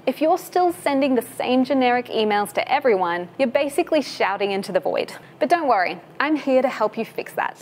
If you're still sending the same generic emails to everyone, you're basically shouting into the void. But don't worry, I'm here to help you fix that.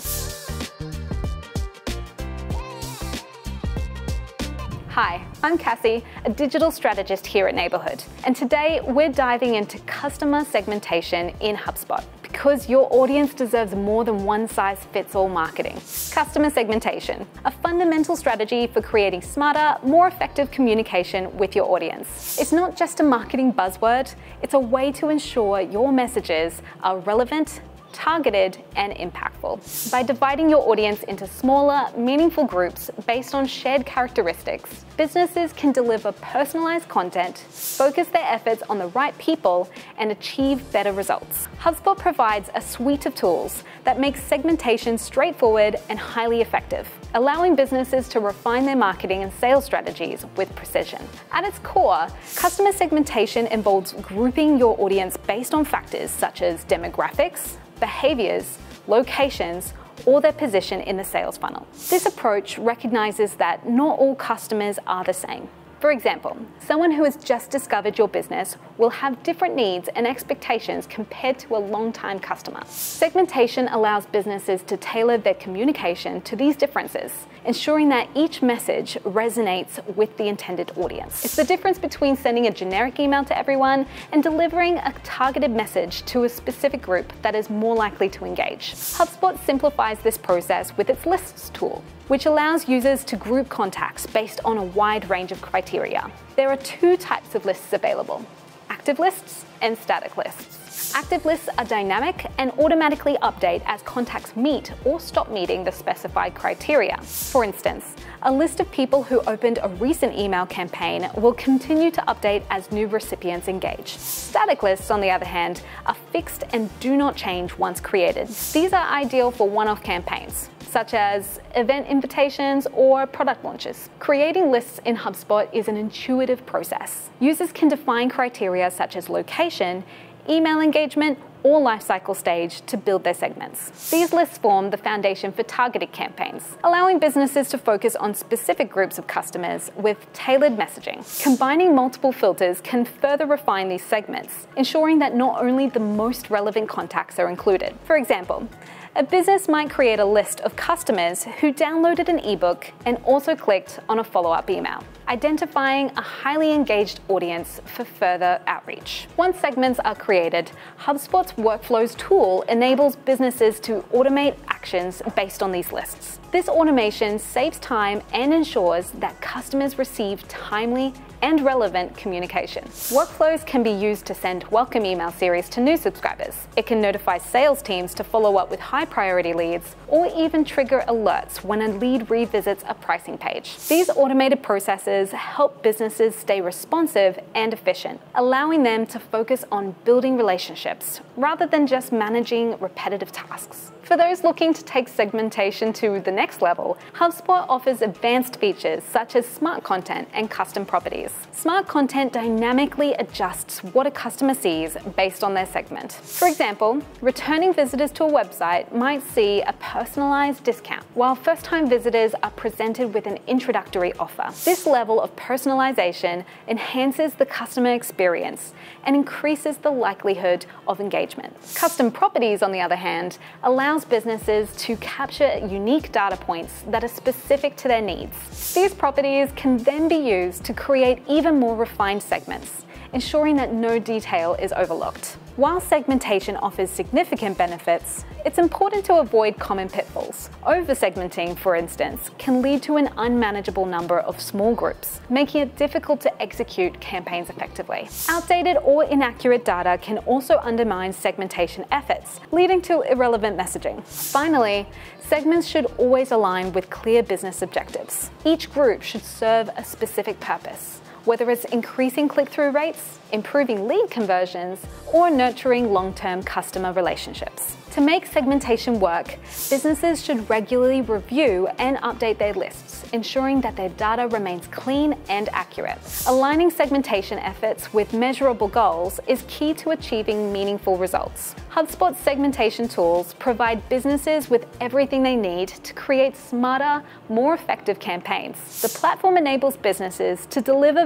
Hi, I'm Cassie, a digital strategist here at Neighborhood, and today we're diving into customer segmentation in HubSpot because your audience deserves more than one-size-fits-all marketing. Customer segmentation, a fundamental strategy for creating smarter, more effective communication with your audience. It's not just a marketing buzzword, it's a way to ensure your messages are relevant, targeted, and impactful. By dividing your audience into smaller, meaningful groups based on shared characteristics, businesses can deliver personalized content, focus their efforts on the right people, and achieve better results. HubSpot provides a suite of tools that makes segmentation straightforward and highly effective, allowing businesses to refine their marketing and sales strategies with precision. At its core, customer segmentation involves grouping your audience based on factors such as demographics, behaviors, locations, or their position in the sales funnel. This approach recognizes that not all customers are the same. For example, someone who has just discovered your business will have different needs and expectations compared to a long-time customer. Segmentation allows businesses to tailor their communication to these differences, ensuring that each message resonates with the intended audience. It's the difference between sending a generic email to everyone and delivering a targeted message to a specific group that is more likely to engage. HubSpot simplifies this process with its lists tool, which allows users to group contacts based on a wide range of criteria. There are two types of lists available: active lists and static lists. Active lists are dynamic and automatically update as contacts meet or stop meeting the specified criteria. For instance, a list of people who opened a recent email campaign will continue to update as new recipients engage. Static lists, on the other hand, are fixed and do not change once created. These are ideal for one-off campaigns, such as event invitations or product launches. Creating lists in HubSpot is an intuitive process. Users can define criteria such as location, email engagement, or lifecycle stage to build their segments. These lists form the foundation for targeted campaigns, allowing businesses to focus on specific groups of customers with tailored messaging. Combining multiple filters can further refine these segments, ensuring that not only the most relevant contacts are included. For example, a business might create a list of customers who downloaded an ebook and also clicked on a follow-up email, identifying a highly engaged audience for further outreach. Once segments are created, HubSpot's Workflows tool enables businesses to automate actions based on these lists. This automation saves time and ensures that customers receive timely and relevant communication. Workflows can be used to send welcome email series to new subscribers. It can notify sales teams to follow up with high priority leads, or even trigger alerts when a lead revisits a pricing page. These automated processes help businesses stay responsive and efficient, allowing them to focus on building relationships rather than just managing repetitive tasks. For those looking to take segmentation to the next level, HubSpot offers advanced features such as smart content and custom properties. Smart content dynamically adjusts what a customer sees based on their segment. For example, returning visitors to a website might see a personalized discount, while first-time visitors are presented with an introductory offer. This level of personalization enhances the customer experience and increases the likelihood of engagement. Custom properties, on the other hand, allows businesses to capture unique data points that are specific to their needs. These properties can then be used to create even more refined segments, ensuring that no detail is overlooked. While segmentation offers significant benefits, it's important to avoid common pitfalls. Over-segmenting, for instance, can lead to an unmanageable number of small groups, making it difficult to execute campaigns effectively. Outdated or inaccurate data can also undermine segmentation efforts, leading to irrelevant messaging. Finally, segments should always align with clear business objectives. Each group should serve a specific purpose, whether it's increasing click-through rates, improving lead conversions, or nurturing long-term customer relationships. To make segmentation work, businesses should regularly review and update their lists, ensuring that their data remains clean and accurate. Aligning segmentation efforts with measurable goals is key to achieving meaningful results. HubSpot's segmentation tools provide businesses with everything they need to create smarter, more effective campaigns. The platform enables businesses to deliver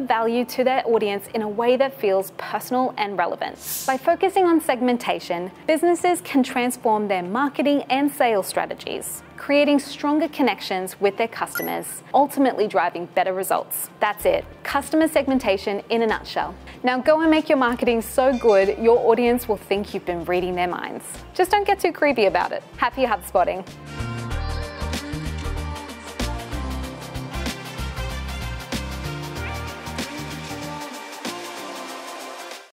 value to their audience in a way that feels personal and relevant. By focusing on segmentation, businesses can transform their marketing and sales strategies, creating stronger connections with their customers, ultimately driving better results. That's it. Customer segmentation in a nutshell. Now go and make your marketing so good, your audience will think you've been reading their minds. Just don't get too creepy about it. Happy HubSpotting.